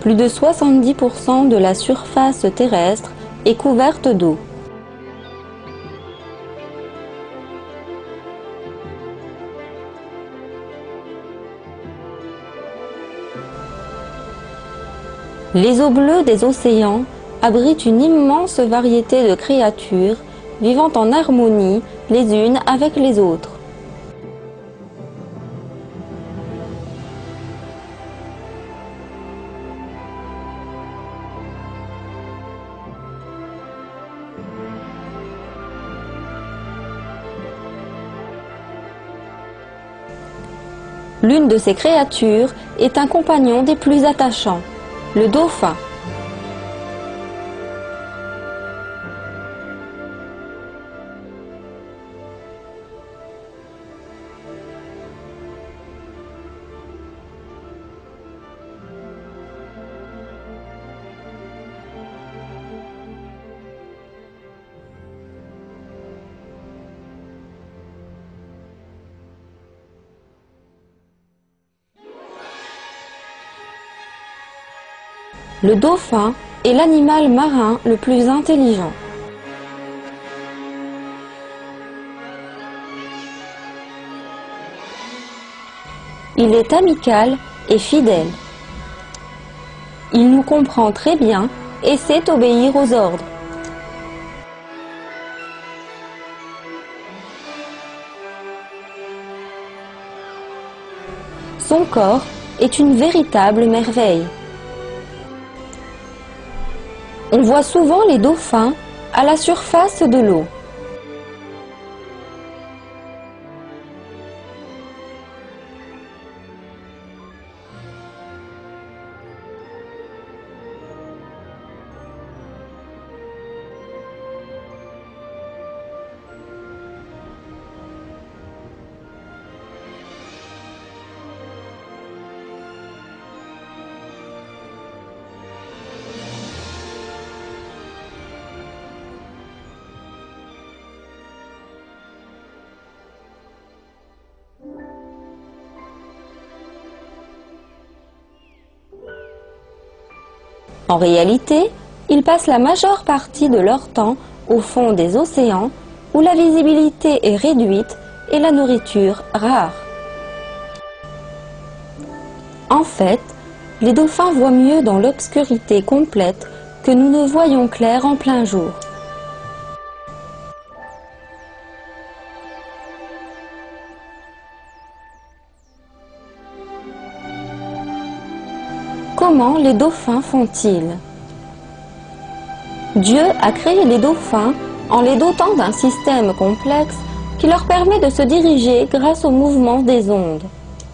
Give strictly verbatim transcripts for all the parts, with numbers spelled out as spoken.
Plus de soixante-dix pour cent de la surface terrestre est couverte d'eau. Les eaux bleues des océans abritent une immense variété de créatures vivant en harmonie les unes avec les autres. L'une de ces créatures est un compagnon des plus attachants, le dauphin. Le dauphin est l'animal marin le plus intelligent. Il est amical et fidèle. Il nous comprend très bien et sait obéir aux ordres. Son corps est une véritable merveille. On voit souvent les dauphins à la surface de l'eau. En réalité, ils passent la majeure partie de leur temps au fond des océans où la visibilité est réduite et la nourriture rare. En fait, les dauphins voient mieux dans l'obscurité complète que nous ne voyons clair en plein jour. Comment les dauphins font-ils? Dieu a créé les dauphins en les dotant d'un système complexe qui leur permet de se diriger grâce au mouvement des ondes.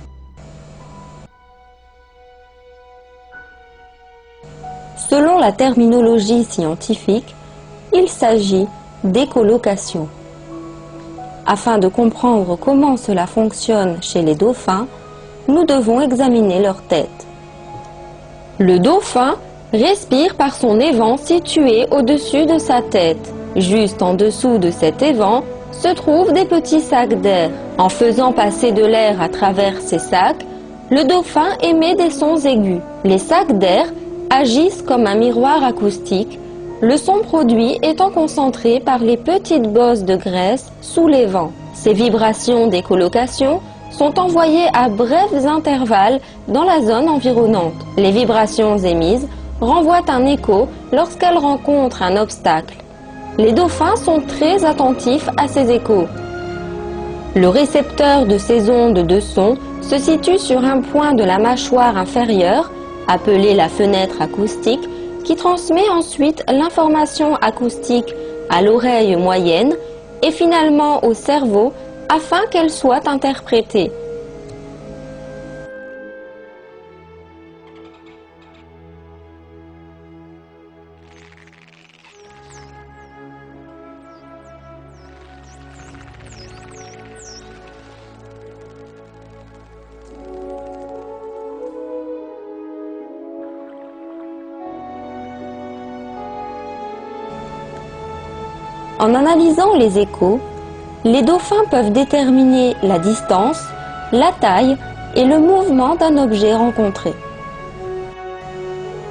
Selon la terminologie scientifique, il s'agit d'écholocation. Afin de comprendre comment cela fonctionne chez les dauphins, nous devons examiner leur tête. Le dauphin respire par son évent situé au-dessus de sa tête. Juste en dessous de cet évent se trouvent des petits sacs d'air. En faisant passer de l'air à travers ces sacs, le dauphin émet des sons aigus. Les sacs d'air agissent comme un miroir acoustique, le son produit étant concentré par les petites bosses de graisse sous les vents. Ces vibrations d'écholocation sont envoyées à brefs intervalles dans la zone environnante. Les vibrations émises renvoient un écho lorsqu'elles rencontrent un obstacle. Les dauphins sont très attentifs à ces échos. Le récepteur de ces ondes de son se situe sur un point de la mâchoire inférieure, appelé la fenêtre acoustique, qui transmet ensuite l'information acoustique à l'oreille moyenne et finalement au cerveau afin qu'elle soit interprétée. En analysant les échos, les dauphins peuvent déterminer la distance, la taille et le mouvement d'un objet rencontré.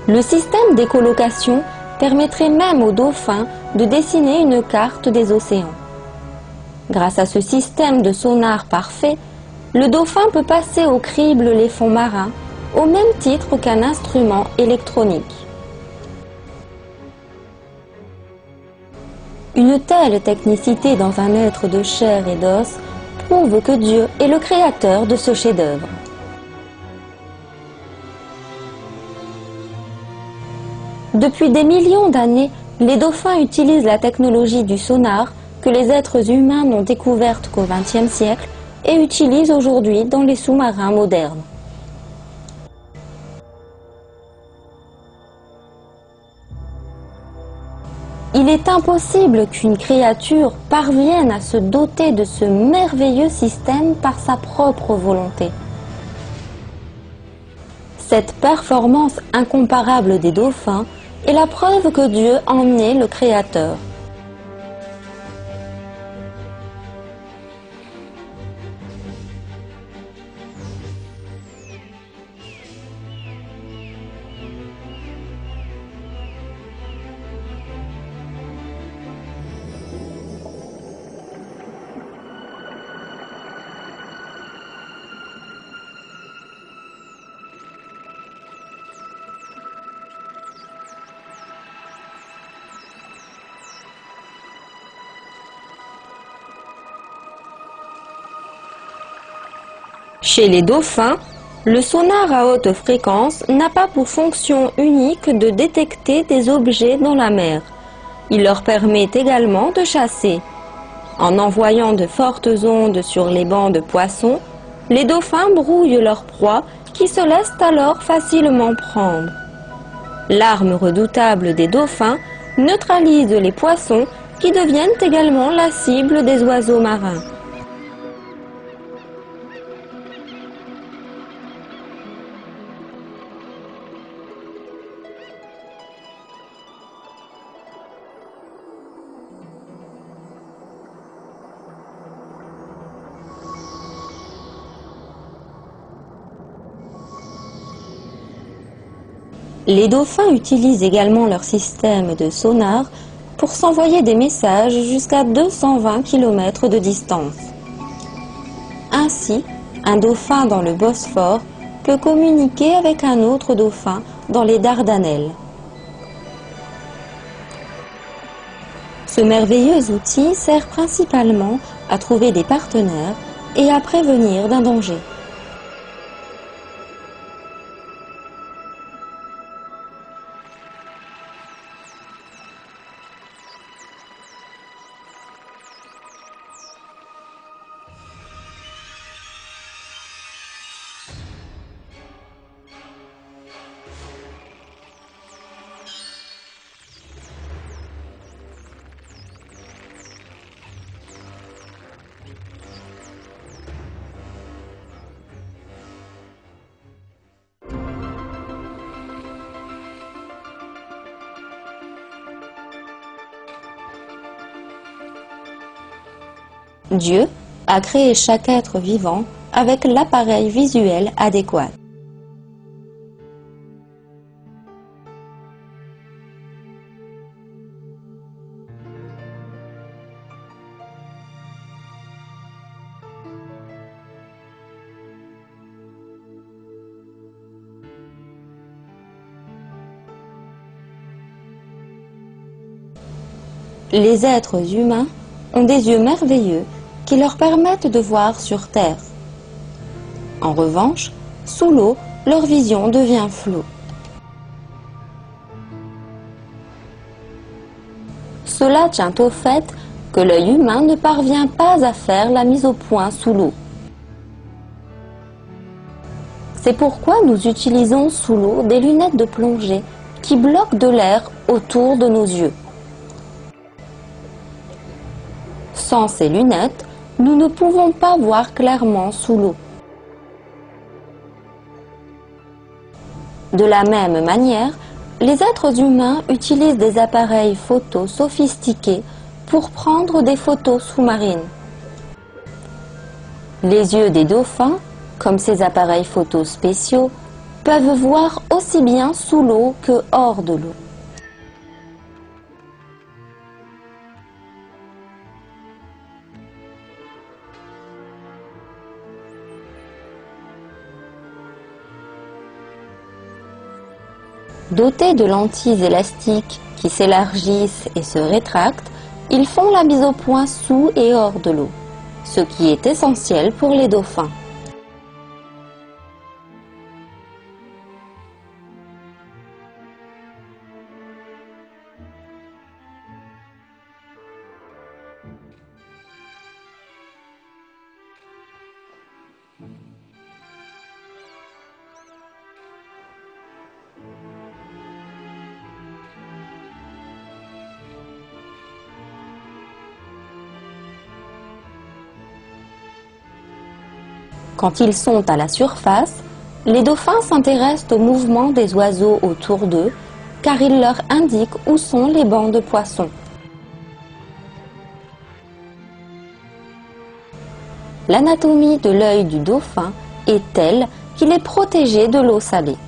Le système d'écholocation permettrait même aux dauphins de dessiner une carte des océans. Grâce à ce système de sonar parfait, le dauphin peut passer au crible les fonds marins au même titre qu'un instrument électronique. Une telle technicité dans un être de chair et d'os prouve que Dieu est le créateur de ce chef-d'œuvre. Depuis des millions d'années, les dauphins utilisent la technologie du sonar que les êtres humains n'ont découverte qu'au vingtième siècle et utilisent aujourd'hui dans les sous-marins modernes. Il est impossible qu'une créature parvienne à se doter de ce merveilleux système par sa propre volonté. Cette performance incomparable des dauphins est la preuve que Dieu en est le créateur. Chez les dauphins, le sonar à haute fréquence n'a pas pour fonction unique de détecter des objets dans la mer. Il leur permet également de chasser. En envoyant de fortes ondes sur les bancs de poissons, les dauphins brouillent leur proie qui se laisse alors facilement prendre. L'arme redoutable des dauphins neutralise les poissons qui deviennent également la cible des oiseaux marins. Les dauphins utilisent également leur système de sonar pour s'envoyer des messages jusqu'à deux cent vingt kilomètres de distance. Ainsi, un dauphin dans le Bosphore peut communiquer avec un autre dauphin dans les Dardanelles. Ce merveilleux outil sert principalement à trouver des partenaires et à prévenir d'un danger. Dieu a créé chaque être vivant avec l'appareil visuel adéquat. Les êtres humains ont des yeux merveilleux qui leur permettent de voir sur Terre. En revanche, sous l'eau, leur vision devient floue. Cela tient au fait que l'œil humain ne parvient pas à faire la mise au point sous l'eau. C'est pourquoi nous utilisons sous l'eau des lunettes de plongée qui bloquent de l'air autour de nos yeux. Sans ces lunettes, nous ne pouvons pas voir clairement sous l'eau. De la même manière, les êtres humains utilisent des appareils photo sophistiqués pour prendre des photos sous-marines. Les yeux des dauphins, comme ces appareils photo spéciaux, peuvent voir aussi bien sous l'eau que hors de l'eau. Dotés de lentilles élastiques qui s'élargissent et se rétractent, ils font la mise au point sous et hors de l'eau, ce qui est essentiel pour les dauphins. Quand ils sont à la surface, les dauphins s'intéressent au mouvement des oiseaux autour d'eux, car ils leur indiquent où sont les bancs de poissons. L'anatomie de l'œil du dauphin est telle qu'il est protégé de l'eau salée.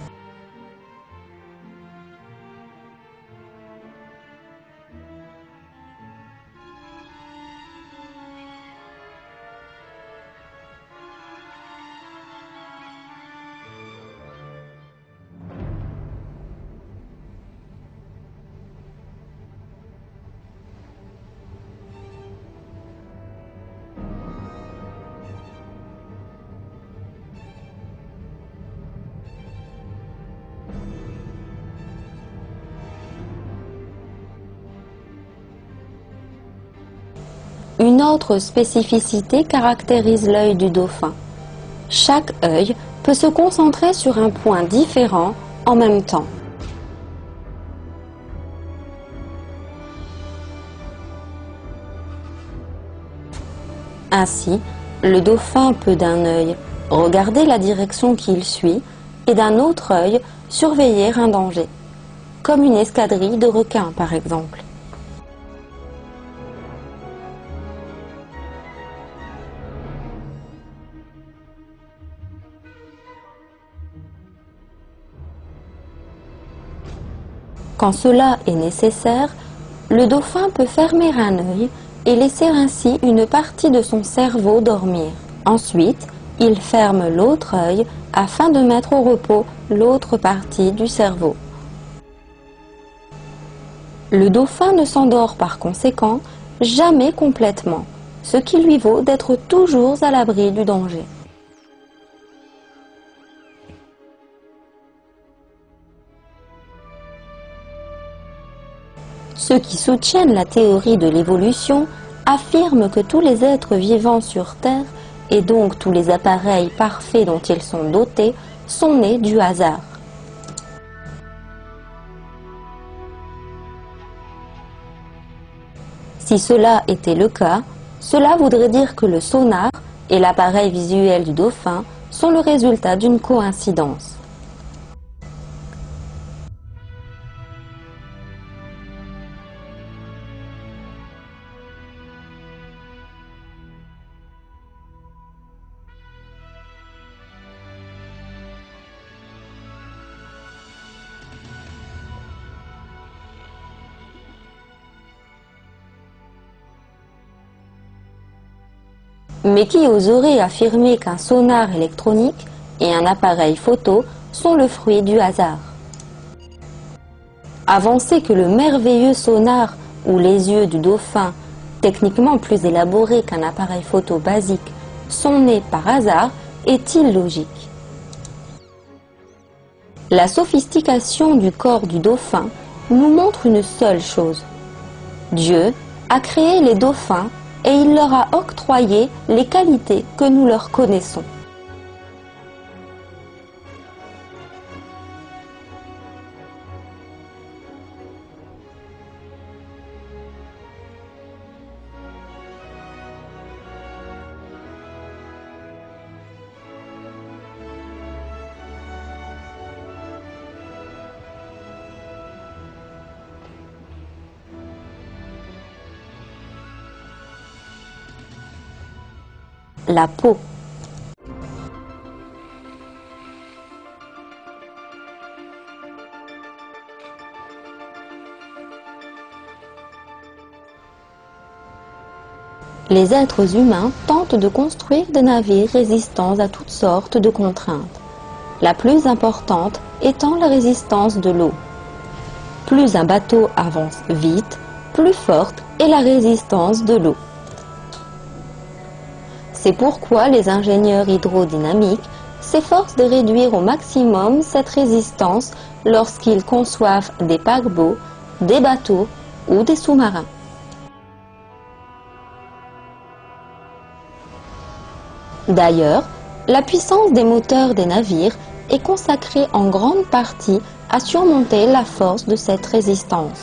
Une autre spécificité caractérise l'œil du dauphin. Chaque œil peut se concentrer sur un point différent en même temps. Ainsi, le dauphin peut d'un œil regarder la direction qu'il suit et d'un autre œil surveiller un danger, comme une escadrille de requins par exemple. Quand cela est nécessaire, le dauphin peut fermer un œil et laisser ainsi une partie de son cerveau dormir. Ensuite, il ferme l'autre œil afin de mettre au repos l'autre partie du cerveau. Le dauphin ne s'endort par conséquent jamais complètement, ce qui lui vaut d'être toujours à l'abri du danger. Ceux qui soutiennent la théorie de l'évolution affirment que tous les êtres vivants sur Terre, et donc tous les appareils parfaits dont ils sont dotés, sont nés du hasard. Si cela était le cas, cela voudrait dire que le sonar et l'appareil visuel du dauphin sont le résultat d'une coïncidence. Mais qui oserait affirmer qu'un sonar électronique et un appareil photo sont le fruit du hasard? Avancer que le merveilleux sonar ou les yeux du dauphin, techniquement plus élaborés qu'un appareil photo basique, sont nés par hasard est illogique. La sophistication du corps du dauphin nous montre une seule chose. Dieu a créé les dauphins et il leur a octroyé les qualités que nous leur connaissons. La peau. Les êtres humains tentent de construire des navires résistants à toutes sortes de contraintes, la plus importante étant la résistance de l'eau. Plus un bateau avance vite, plus forte est la résistance de l'eau. C'est pourquoi les ingénieurs hydrodynamiques s'efforcent de réduire au maximum cette résistance lorsqu'ils conçoivent des paquebots, des bateaux ou des sous-marins. D'ailleurs, la puissance des moteurs des navires est consacrée en grande partie à surmonter la force de cette résistance.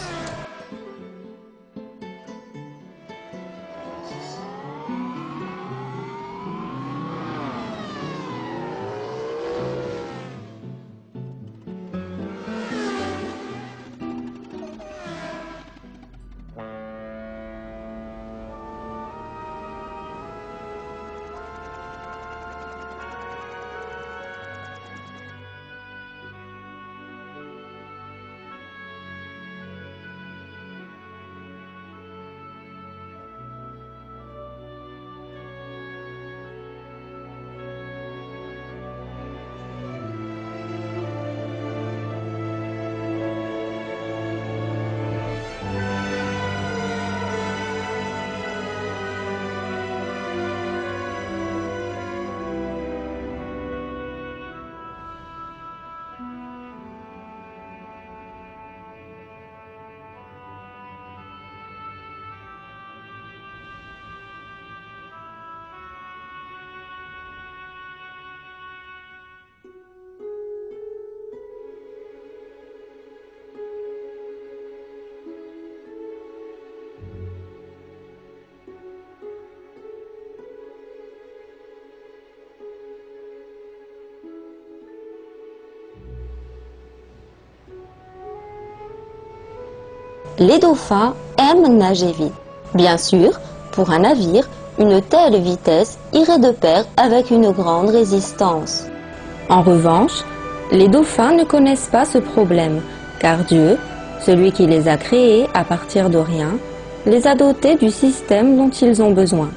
Les dauphins aiment nager vite. Bien sûr, pour un navire, une telle vitesse irait de pair avec une grande résistance. En revanche, les dauphins ne connaissent pas ce problème, car Dieu, celui qui les a créés à partir de rien, les a dotés du système dont ils ont besoin.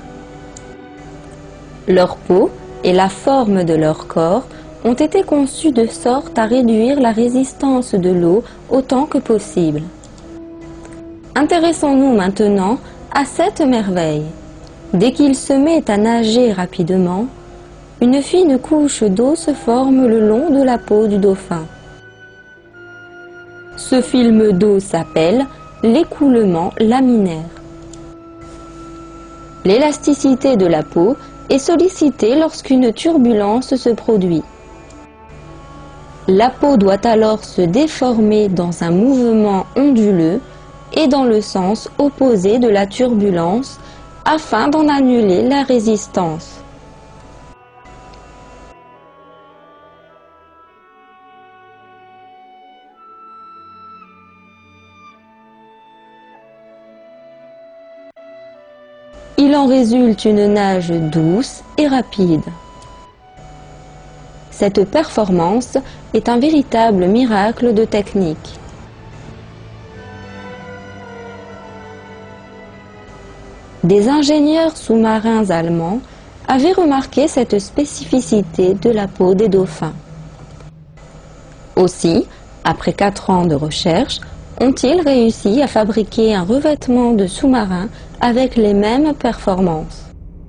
Leur peau et la forme de leur corps ont été conçus de sorte à réduire la résistance de l'eau autant que possible. Intéressons-nous maintenant à cette merveille. Dès qu'il se met à nager rapidement, une fine couche d'eau se forme le long de la peau du dauphin. Ce film d'eau s'appelle l'écoulement laminaire. L'élasticité de la peau est sollicitée lorsqu'une turbulence se produit. La peau doit alors se déformer dans un mouvement onduleux et dans le sens opposé de la turbulence afin d'en annuler la résistance. Il en résulte une nage douce et rapide. Cette performance est un véritable miracle de technique. Des ingénieurs sous-marins allemands avaient remarqué cette spécificité de la peau des dauphins. Aussi, après quatre ans de recherche, ont-ils réussi à fabriquer un revêtement de sous-marins avec les mêmes performances.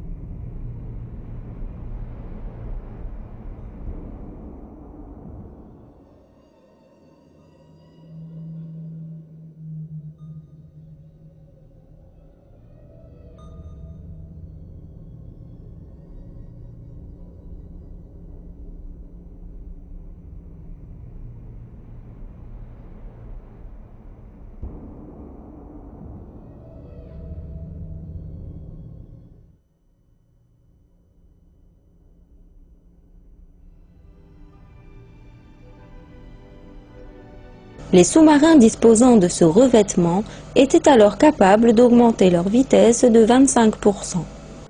Les sous-marins disposant de ce revêtement étaient alors capables d'augmenter leur vitesse de vingt-cinq pour cent.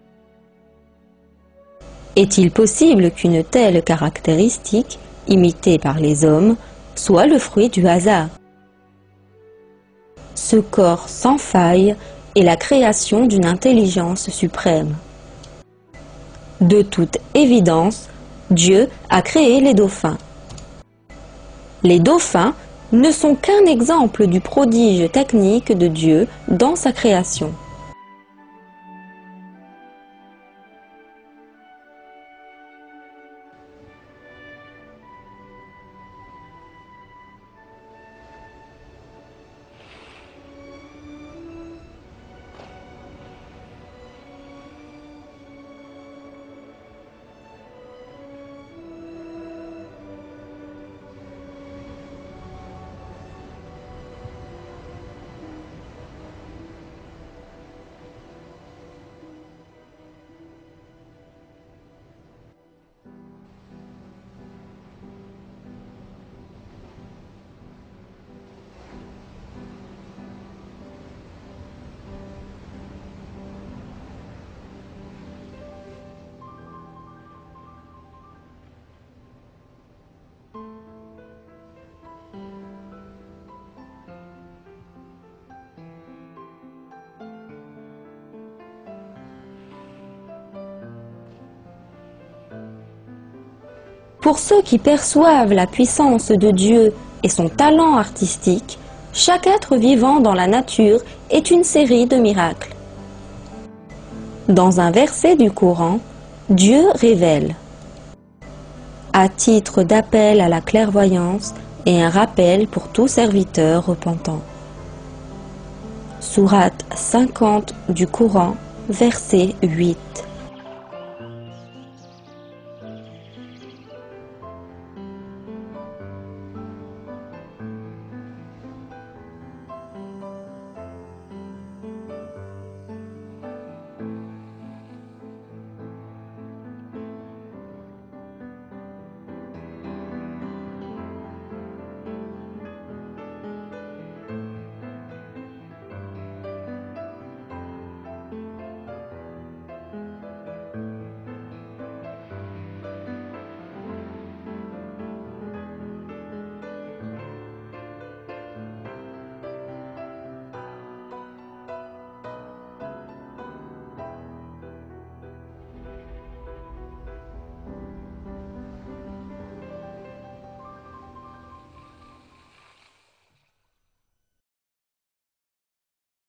Est-il possible qu'une telle caractéristique, imitée par les hommes, soit le fruit du hasard? Ce corps sans faille et la création d'une intelligence suprême. De toute évidence, Dieu a créé les dauphins. Les dauphins ne sont qu'un exemple du prodige technique de Dieu dans sa création. Pour ceux qui perçoivent la puissance de Dieu et son talent artistique, chaque être vivant dans la nature est une série de miracles. Dans un verset du Coran, Dieu révèle, à titre d'appel à la clairvoyance et un rappel pour tout serviteur repentant. Sourate cinquante du Coran, verset huit.